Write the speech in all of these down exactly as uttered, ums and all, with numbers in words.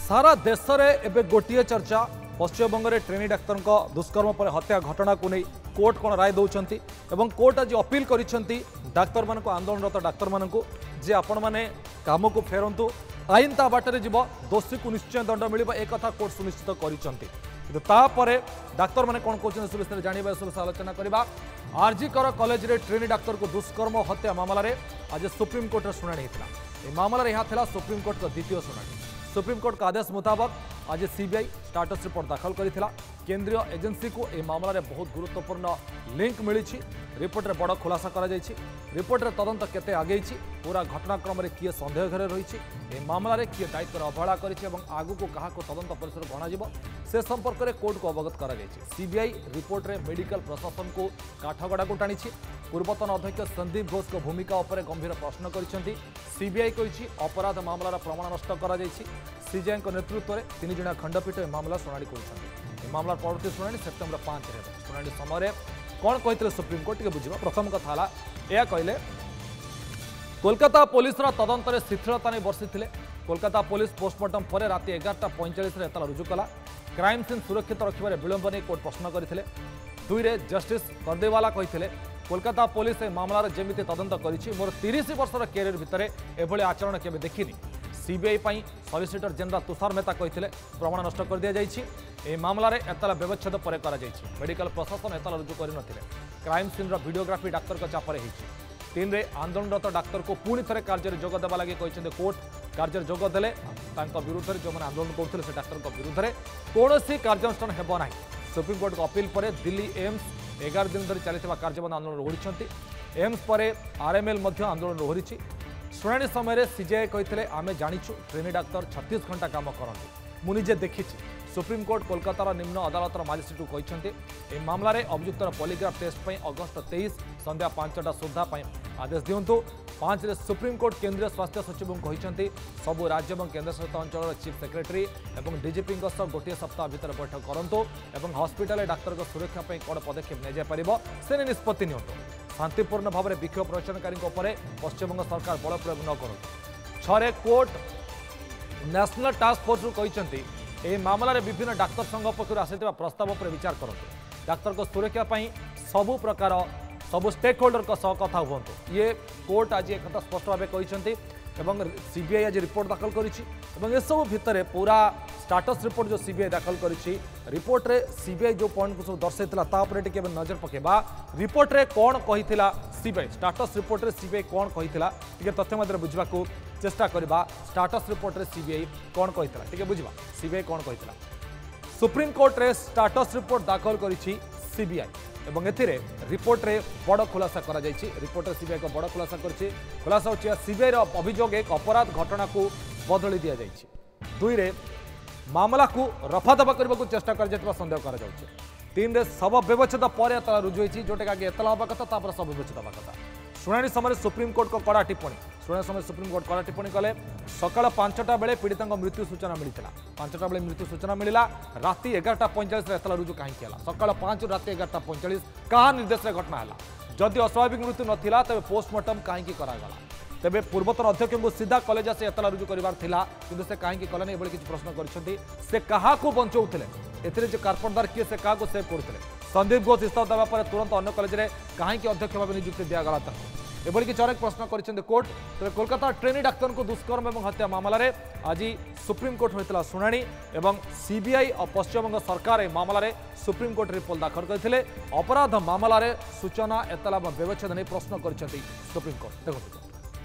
सारा देश में एवं गोटे चर्चा पश्चिमबंग में ट्रेनी डाक्तर दुष्कर्म पर हत्या घटना को नहीं कोर्ट कौन राय दौरान एवं कोर्ट आज अपील कर डाक्तर मान आंदोलनरत डाक्तर मान जे आपण मैंने कम को फेरतु आईन ता बाटर जीव दोषी को निश्चय दंड मिल एक कोर्ट सुनिश्चित कर डाक्तर मैंने कौन कहते विषय जानवा सब आलोचना करवा आरजीकर कॉलेज रे ट्रेनी डाक्तर को दुष्कर्म हत्या मामलें आज सुप्रीमकोर्ट शुणाणी होता मामलें यह सुप्रीमकोर्ट का द्वितीय शुणाणी सुप्रीमकोर्ट का आदेश मुताबक आज सीबीआई स्टाटस रिपोर्ट दाखल करथिला केंद्रीय एजेंसी को यह मामलें बहुत गुरुत्वपूर्ण लिंक मिली रिपोर्ट रे बड़ खुलासा करा जायछि रिपोर्ट रे तदंत केते आगे पूरा घटनाक्रम रे किए संदेह घरे रही मामलें किए दायित्व अवहेला करिछि एवं आगु को कहा को तदंत परिसर गणाजिब से संपर्क में कोर्ट को अवगत करा जायछि सीबीआई रिपोर्ट रे मेडिकल प्रशासन को काठगड़ा को टाणी पूर्वतन अध्यक्ष संदीप घोष को भूमिका उपर गंभीर प्रश्न करिसेंति सीबीआई कहिछि अपराध मामलार प्रमाण नष्ट करा जायछि सीजीआई को नेतृत्व में तीन जणा खंडपीठ मामला शुणाणी कर मामलार परवर्ती शुणाणी सेप्टेम्बर पांच शुणाणी समय कौन कहते सुप्रीमकोर्ट टे बुझा प्रथम कथा यह कहले कोलकाता पुलिस तदंत शिथिलता नहीं बर्षि कोलकाता पुलिस पोस्टमार्टम पर राति एगारटा पैंचाश एतला रुजु कला क्राइम सीन सुरक्षित रखिबारे विलंब नहीं कोर्ट प्रश्न करते दुई रे जस्टिस करदेवाला कहते कोलकाता पुलिस ए मामलार जेमिति तदंत करिछि मोर तीस वर्षर कैरियर भितर एभली आचरण केबे देखिनी सीबीआई पई सॉलिसिटर जनरल तुषार मेहता कहते प्रमाण नष्ट कर दिया जायछि ए मामलार एतला व्यवच्छेद पर करा जायछि मेडिकल प्रशासन एतला रुजु करि नथिले क्राइम सीन रो वीडियोग्राफी डाक्तर का चापर होइछि तीन रे आंदोलनरत डाक्तर को पुणी थे कार्य जोग देवा लगे कहते कोर्ट कार्य जोग देले विरुद्ध जो मैंने आंदोलन करते से डाक्तर विरुद्ध में कौन कार्यानुष्ठान हेब ना सुप्रीमकोर्ट को अपील पर दिल्ली एम्स एगार दिन धरी चली कार्यबंद आंदोलन रोड़ी एम्स पर आरएमएल आंदोलन रोहरी शुणाणी समय सीजीआई कहते आम जाचु ट्रेनी डाक्तर छत्तीस घंटा काम करते मुझे देखी सुप्रीमकोर्ट कोलकातार निम्न अदालतर माजिस्ट्रेट को कहते मामलें अभियुक्तर पॉलीग्राफ टेस्ट पर अगस्त तेईस संध्या पांचटा सुधा आदेश दिंतु पांच सुप्रीमकोर्ट केंद्रीय स्वास्थ्य सचिव कहते सबू राज्य और केन्द्रशासित अंचल चीफ सेक्रेटरी और डीजीपी गोटे सप्ताह भर बैठक करूँ और हस्पिटाल डाक्तर सुरक्षा कौन पदक्षेप निपर से निष्पत्ति नियंतु शांतिपूर्ण भाव में विक्षोभ प्रदर्शनकारी पश्चिमबंग सरकार बल प्रयोग न करूँ छे कोर्ट नेशनल टास्क फोर्स कहते यह मामलें विभिन्न डाक्तर संघ पक्ष आसी प्रस्ताव पर विचार करूँ डाक्तर को सुरक्षा सबु प्रकार सबु स्टेक होल्डर कथा हूँ ये कोर्ट आज एक स्पष्ट भाव कहते सीबीआई आज रिपोर्ट दाखल करें भितर पूरा स्टाटस रिपोर्ट जो सीबीआई दाखल करी रिपोर्ट रे सीबीआई जो पॉइंट को सब दर्शाइला टे नजर पकेबा रिपोर्ट रे कौन कही सीबीआई स्टाटस रिपोर्ट रे सीबीआई कौन कही तथ्य मध्य बुझा चेष्टा करवा स्टाटस रिपोर्ट रे सीबीआई कौन कही टे बुझा सीबीआई कौन कही सुप्रीम कोर्ट रे स्टाटस रिपोर्ट दाखल करी सीबीआई एवं एथिरे रिपोर्ट रे बड़ खुलासा करा जायछि रिपोर्ट रे सीबीआई को बड़ खुलासा करछि खुलासा होछि सीबीआई रो अभियोग एक अपराध घटना को बदली दिया जायछि दुई रे मामला को रफादफा करने को चेष्टा कर जायतिबा संदेह करा जाउछि तीन रे सब व्यवच्छेद पर एतला रुजु होइछि जोटे आगे एतला हबा कथा तापर सब व्यवच्छेद हबा कथा शुणाणी समय सुप्रीम कोर्ट को कड़ा टिप्पणी शुणाणी समय सुप्रीम कोर्ट कड़ा टिप्पणी कले सकाळ पांचटा बेले पीड़िता मृत्यु सूचना मिलता पांचटा बेले मृत्यु सूचना मिला राति एगारटा पैंचाश एतला रुजु कहीं सकाळ पांच राति एगारटा पैंचाश क्या निर्देश घटना है जदि अस्वाभाविक मृत्यु नाला तेज पोस्टमार्टम कहीं करागला तेबे पूर्वतन अध्यक्ष को सीधा कॉलेज आसे एतला रुजु कर से कहीं कलानी ये किसी प्रश्न कर क्या बचाऊे ए कारपटदार किए से क्या सेव करते संदीप घोष इस्तीफा देवा पर तुरंत अन्य कॉलेज में कहीं अध्यक्ष भाव नियुक्ति दिगला एभली किसी अनेक प्रश्न कर कोर्ट तेज कोलकाता ट्रेनी डाक्तर को दुष्कर्म और हत्या मामलें आज सुप्रीमकोर्ट होता शुणाणी और सीबीआई और पश्चिमबंग सरकार ए मामलें सुप्रीमकोर्ट रिपोर्ट दाखल करते अपराध मामलें सूचना एतला व्यवच्छेद नहीं प्रश्न कर सुप्रीमकोर्ट देखो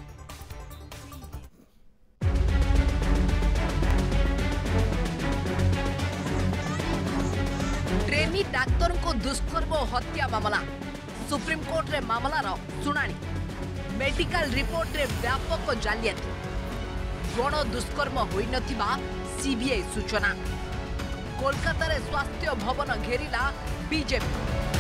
ट्रेनी डाक्तर को दुष्कर्म हत्या मामला सुप्रीम कोर्ट रे मामलार शुणाणी मेडिकल रिपोर्ट रे व्यापक जालियाती गण दुष्कर्म होई नथिबा सीबीआई सूचना कोलकाता रे स्वास्थ्य भवन घेरिला बीजेपी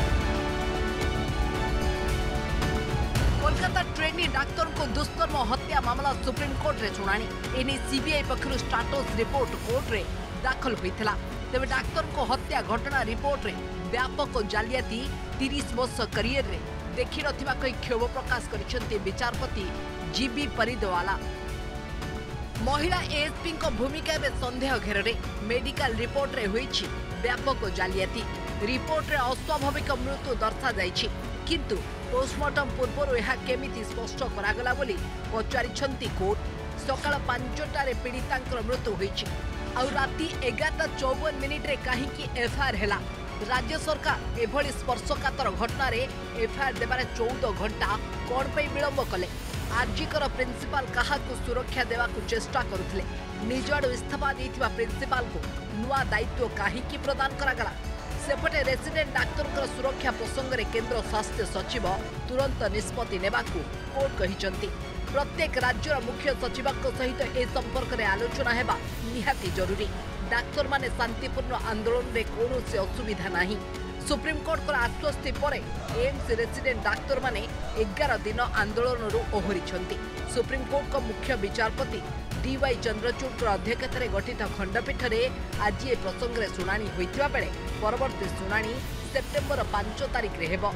कोलकाता ट्रेनी डाक्तर को दुष्कर्म हत्या मामला सुप्रीम कोर्ट रे शुणाणी एने सीबीआई पक्षरु स्टाटस रिपोर्ट कोर्ट रे दाखल होइथिला तेज डाक्तर को हत्या घटना रिपोर्ट रे व्यापक जालियाती तीस वर्ष करियर रे देखि नथिबा कई क्षोभ प्रकाश करिसेंती विचारपति जीबी परिदवाला महिला एएसपी भूमिका एवं सन्देह घेर में मेडिकल रिपोर्ट रे होईछि व्यापक जालियाती। रिपोर्ट रे अस्वाभाविक मृत्यु दर्शा जाइछि किंतु पोस्टमार्टम पूर्व यह केमिति स्पष्ट करागला बोली पचारिछंती कोर्ट। सकाळ पांचटारे पीड़ितांकर मृत्यु होईछि आ राति एगारटा चौवन मिनिट रे काहीकि एफआईआर हैला। राज्य सरकार एभली स्पर्शकातर घटना रे एफआईआर देबारे चौदह घंटा कोन पे विलंब कले। आरजीकर प्रिंसिपाल काहाकु सुरक्षा देवाकु चेष्टा करुथिले। निज आडु इस्तीफा देइथिबा प्रिंसिपाल को नुआ दायित्व काहीकि प्रदान करागला। सेपटे रेसिडेंट डाक्तर सुरक्षा प्रसंग में केंद्र स्वास्थ्य सचिव तुरंत निष्पत्ति नेबाकु कोर्ट कहिसंती। प्रत्येक राज्यर मुख्य सचिव सहित ए संपर्क में आलोचना हेबा निहाती जरूरी। डाक्तर माने शांतिपूर्ण आंदोलन में कौनसी असुविधा नहीं। सुप्रीम कोर्ट को आश्वस्ति पर एम्स रेसिडेंट डाक्तर माने एगार दिन आंदोलन ओहरी। सुप्रीम कोर्ट को मुख्य विचारपति डी वाई चंद्रचूड़ अध्यक्षतार गठित खंडपीठ में आज ए प्रसंग में शुणाणी होइतिबा बेले परवर्ती शुणाणी सेप्टेम्बर पांच तारीख रे हेबो।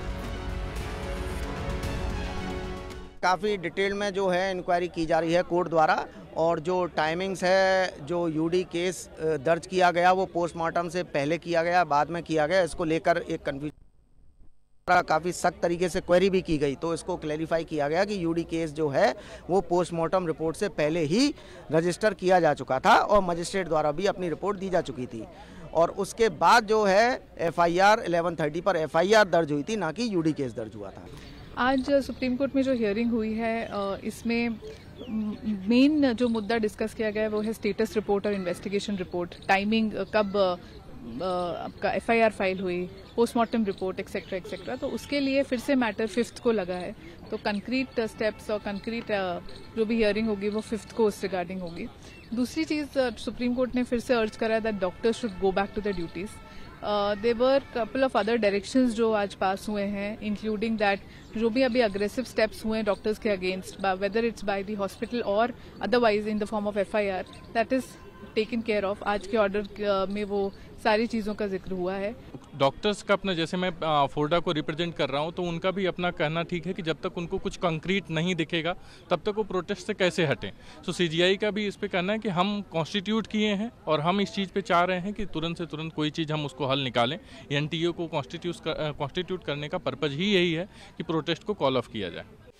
काफ़ी डिटेल में जो है इंक्वायरी की जा रही है कोर्ट द्वारा और जो टाइमिंग्स है जो यूडी केस दर्ज किया गया वो पोस्टमार्टम से पहले किया गया बाद में किया गया, इसको लेकर एक कन्फ्यूजन काफ़ी सख्त तरीके से क्वेरी भी की गई। तो इसको क्लैरिफाई किया गया कि यूडी केस जो है वो पोस्टमार्टम रिपोर्ट से पहले ही रजिस्टर किया जा चुका था और मजिस्ट्रेट द्वारा भी अपनी रिपोर्ट दी जा चुकी थी और उसके बाद जो है एफआईआर इलेवन थर्टी पर एफआईआर दर्ज हुई थी, ना कि यूडी केस दर्ज हुआ था। आज सुप्रीम कोर्ट में जो हियरिंग हुई है इसमें मेन जो मुद्दा डिस्कस किया गया है वो है स्टेटस रिपोर्ट और इन्वेस्टिगेशन रिपोर्ट, टाइमिंग कब आपका एफआईआर फाइल हुई, पोस्टमार्टम रिपोर्ट एक्सेट्रा एक्सेट्रा। तो उसके लिए फिर से मैटर फिफ्थ को लगा है। तो कंक्रीट स्टेप्स और कंक्रीट जो भी हियरिंग होगी वो फिफ्थ को उस रिगार्डिंग होगी। दूसरी चीज सुप्रीम कोर्ट ने फिर से अर्ज करा that doctors should go back to the duties. There are couple of other directions जो आज पास हुए हैं, इंक्लूडिंग दैट जो भी अभी अग्रेसिव स्टेप्स हुए हैं डॉक्टर्स के against, whether it's by the hospital और otherwise in the form of FIR, that is taken care of. आज के ऑर्डर में वो सारी चीज़ों का जिक्र हुआ है। डॉक्टर्स का अपना, जैसे मैं फोर्डा को रिप्रेजेंट कर रहा हूं, तो उनका भी अपना कहना ठीक है कि जब तक उनको कुछ कंक्रीट नहीं दिखेगा तब तक वो प्रोटेस्ट से कैसे हटें। सो सीजीआई का भी इस पे कहना है कि हम कॉन्स्टिट्यूट किए हैं और हम इस चीज़ पे चाह रहे हैं कि तुरंत से तुरंत कोई चीज़ हम उसको हल निकालें। एनटीओ को कॉन्स्टिट्यूट कॉन्स्टिट्यूट करने का पर्पज ही यही है कि प्रोटेस्ट को कॉल ऑफ किया जाए।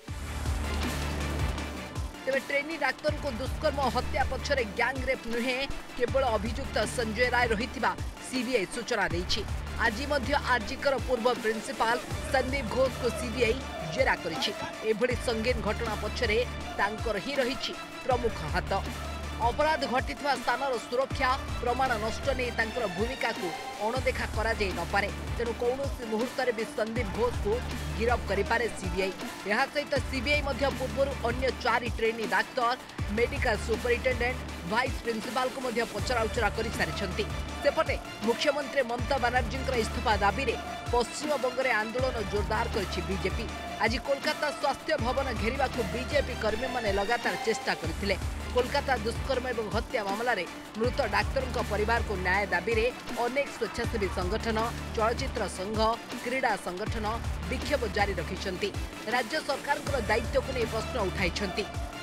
तेरे ट्रेनी डाक्तर को दुष्कर्म हत्या पछरे गैंग रेप नुहे केवल अभियुक्त संजय राय रहिथिबा सीबीआई सूचना देछि। आज मध्य आरजीकर पूर्व प्रिंसिपाल संदीप घोष को सीबीआई जेरा करिछि। एभली संगीन घटना पछरे तांकर ही रहिछि प्रमुख हाथ। अपराध घटिथिबा स्थानर सुरक्षा प्रमाण नष्ट नहीं तांकर भूमिका को अणदेखा करा जाय न पारे। तेणु कौनसी मुहूर्त भी संदीप घोष को गिरफ करिपारे सीबीआई। यह सहित सीबीआई मध्य पूर्व अन्य चारि trainee doctor, medical superintendent, vice principal को मध्य पचराउचरा कर सारी। सेपटे मुख्यमंत्री ममता बनर्जी इस्तीफा दाबी रे पश्चिम बंग में आंदोलन जोरदार कर बीजेपी। आज कोलकाता स्वास्थ्य भवन घेरिबा को बीजेपी कर्मी माने लगातार चेष्टा करथिले। कोलकाता दुष्कर्म एवं हत्या मामला रे मृत डाक्तरों परिवार को न्याय दाबी रे अनेक स्वेच्छासेवी संगठन, चलचित्र संघ, क्रीड़ा संगठन विक्षोभ जारी रखिछंती। राज्य सरकार दायित्व को नहीं प्रश्न उठाइछंती।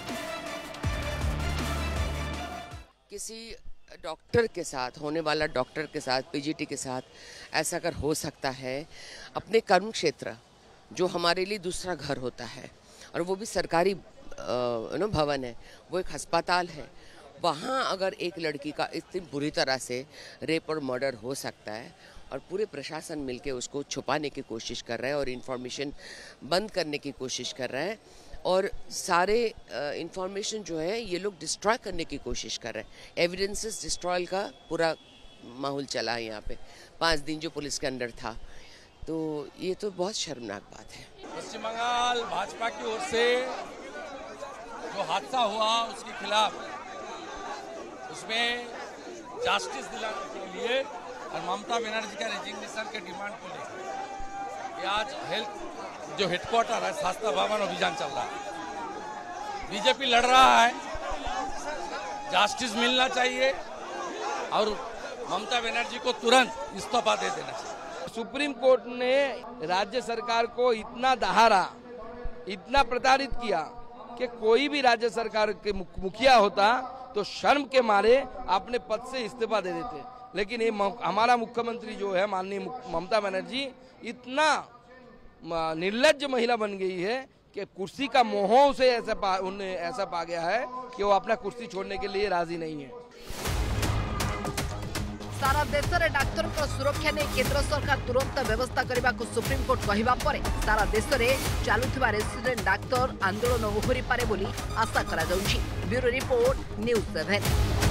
किसी डॉक्टर के साथ होने वाला डॉक्टर के साथ पीजीटी के साथ ऐसा अगर हो सकता है, अपने कर्म क्षेत्र जो हमारे लिए दूसरा घर होता है और वो भी सरकारी नो भवन है, वो एक अस्पताल है, वहाँ अगर एक लड़की का इतनी बुरी तरह से रेप और मर्डर हो सकता है और पूरे प्रशासन मिलके उसको छुपाने की कोशिश कर रहा है और इन्फॉर्मेशन बंद करने की कोशिश कर रहा है और सारे इंफॉर्मेशन जो है ये लोग डिस्ट्रॉय करने की कोशिश कर रहे हैं। एविडेंसेस डिस्ट्रॉयल का पूरा माहौल चला है यहाँ पे पाँच दिन जो पुलिस के अंदर था, तो ये तो बहुत शर्मनाक बात है। पश्चिम बंगाल भाजपा की ओर से जो हादसा हुआ उसके खिलाफ, उसमें जस्टिस दिलाने के लिए और ममता बनर्जी का रेजिग्नेशन के डिमांड को लेकर ये आज हेल्थ जो हेडक्वार्टर है शास्त्रा भवन अभियान चल रहा है। बीजेपी लड़ रहा है, जस्टिस मिलना चाहिए और ममता बनर्जी को तुरंत इस्तीफा दे देना चाहिए। सुप्रीम कोर्ट ने राज्य सरकार को इतना दहाड़ा, इतना प्रताड़ित किया कि कोई भी राज्य सरकार के मुखिया होता तो शर्म के मारे अपने पद से इस्तीफा दे देते। लेकिन ये हमारा मुख्यमंत्री जो है माननीय ममता बनर्जी इतना निर्लज्ज महिला बन गई है कि कुर्सी का मोह उसे ऐसा पा, उन्हें ऐसा पा गया है कि वो अपना कुर्सी छोड़ने के लिए राजी नहीं है। सारा देश में डाक्तर सुरक्षा नहीं केंद्र सरकार तुरंत व्यवस्था करने को सुप्रीमकोर्ट कहवा पर सारा देश में चलुवा रेसिडेंट डाक्तर आंदोलन ओहरी पारे बोली आशा करा जाउछि। Bureau report news seven.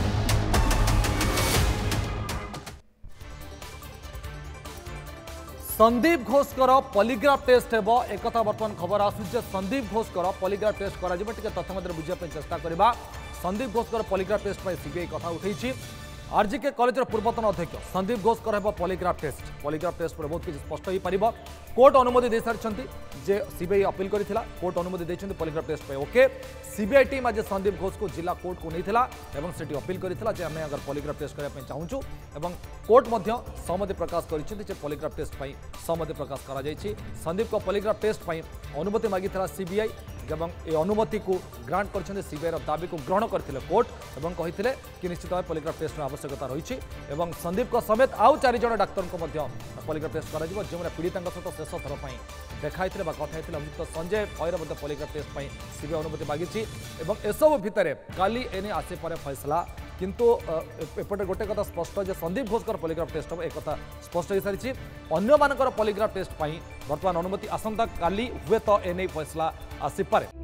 Sandip घोषकर पॉलीग्राफ टेस्ट हेब एक बर्तमान खबर आसुचे। संदीप घोषकर पॉलीग्राफ टेस्ट करा जिबा टिके तथ्य मध्य बुझिया चेष्टा करबा। संदीप घोषकर पॉलीग्राफ टेस्ट पर सीबीआई कथा उठेछि। आरजीके कॉलेज पूर्वतन अध्यक्ष संदीप घोषकर हेब पॉलीग्राफ टेस्ट। पॉलीग्राफ टेस्ट पर बहुत किसी स्पष्ट हो पार। कोर्ट अनुमति दे सारी जे सीबीआई अपील करथिला। कोर्ट अनुमति देछन्ती पॉलीग्राफ टेस्ट पे ओके। सीबीआई टीम आज संदीप घोष को जिला कोर्ट को नहीं थिला एवं सेठी अपील करथिला जे हमें अगर पॉलीग्राफ टेस्ट करबा पई चाहूछु एवं कोर्ट मध्य सहमति प्रकाश करिसेंती जे पॉलीग्राफ टेस्ट पई सहमति प्रकाश करा जायछि। संदीप को पॉलीग्राफ टेस्ट पई अनुमति मागिथिला सीबीआई एवं ए अनुमति को ग्रांट करछन्ते। सीबीआई दाबी को ग्रहण करथिले कोर्ट एवं कहिथिले कि निश्चित भाव पॉलीग्राफ टेस्ट आवश्यकता रही एवं संदीप को समेत आउ चार जन डाक्तर को मध्य पॉलीग्राफ टेस्ट करा जिवो जेमरा पीड़िता सहित शेष थर पई देखाइथिले बा कथा हेतिले अभियुक्त संजय भयर मध्य पॉलीग्राफ टेस्ट पई सीबीआई अनुमति मागिछि एवं एसबु भितर काली एने आसे पर फैसला। किंतु एपटे गोटे कथा स्पष्ट जे संदीप घोषकर पॉलीग्राफ टेस्ट एक कथा स्पष्ट हो सारी। अन्य मानकर पॉलीग्राफ टेस्ट पई वर्तमान अनुमति आसंता काली हुए तो एने फैसला आसी पारे।